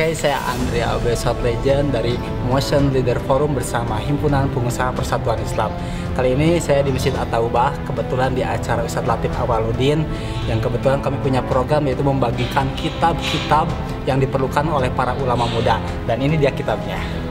Hai, saya Andrea Obesot Legend dari Motion Leader Forum bersama Himpunan Pengusaha Persatuan Islam. Kali ini saya di Masjid At-Taubah, kebetulan di acara Ustadz Latif Awaludin, yang kebetulan kami punya program yaitu membagikan kitab-kitab yang diperlukan oleh para ulama muda. Dan ini dia kitabnya.